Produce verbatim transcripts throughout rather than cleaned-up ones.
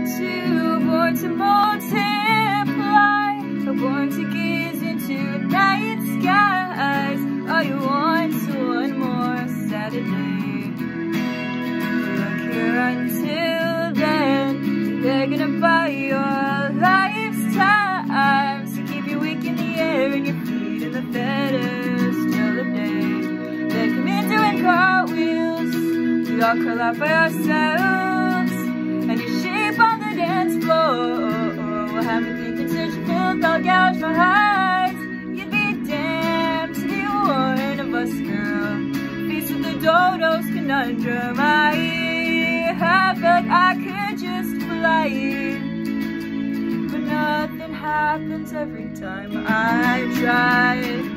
to, born to multiply, born to gaze into night skies. All you want is one more Saturday. Look here until then, they're gonna buy your life's time. So keep your wick in the air and your feet in the fetters till the day they come in doing cartwheels. We all curl out by ourselves, and you shape on the dance floor. We'll have me thinking such filth, I'll gouge my eyes. You'd be damned to be one of us, girl. Face of the dodo's conundrum. I have felt like I could just fly, but nothing happens every time I try.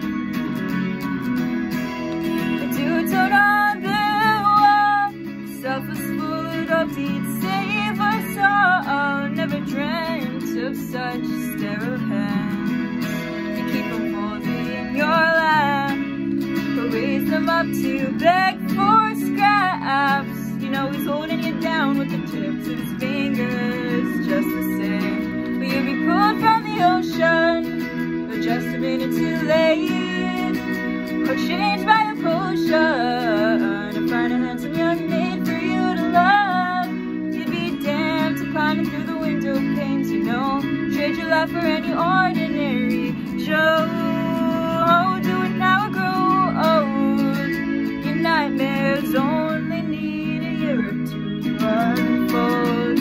A two-tone on the wall, selfless food of deed, save us all. Never dreamt of such sterile hands. You keep them folded in your lap, but raise them up to beg for scraps. You know he's holding you down with the tips of his fingers, just the same. But you'll be pulled from the ocean, but just a minute too late, or changed by a potion, to find a handsome young maid for you to love. You'd be damned to climb through the window panes, you know, trade your life for any ordinary Joe. Oh, do it now or grow old. Your nightmares only need a year or two to unfold.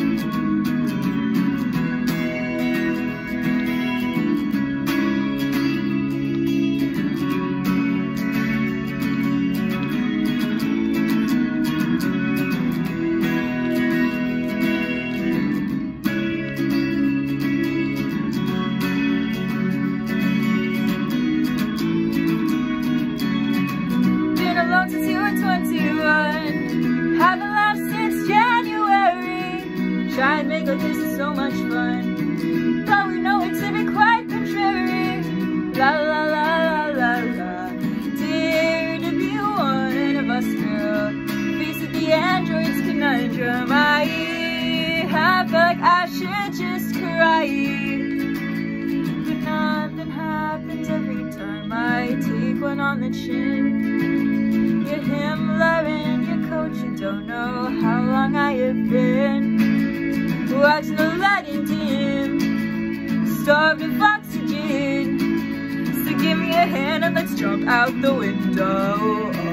Since you were twenty-one, haven't laughed since January. Try and make like this is so much fun, but we know it to be quite contrary. La la la la la la. Dare to be one of us, girl. Face of the android's conundrum. I have felt like I should just cry, but nothing happens every time I take one on the chin. You're Himmler in your coat, you don't know how long I have been watching the lighting dim, starved of oxygen. So give me a hand and let's jump out the window.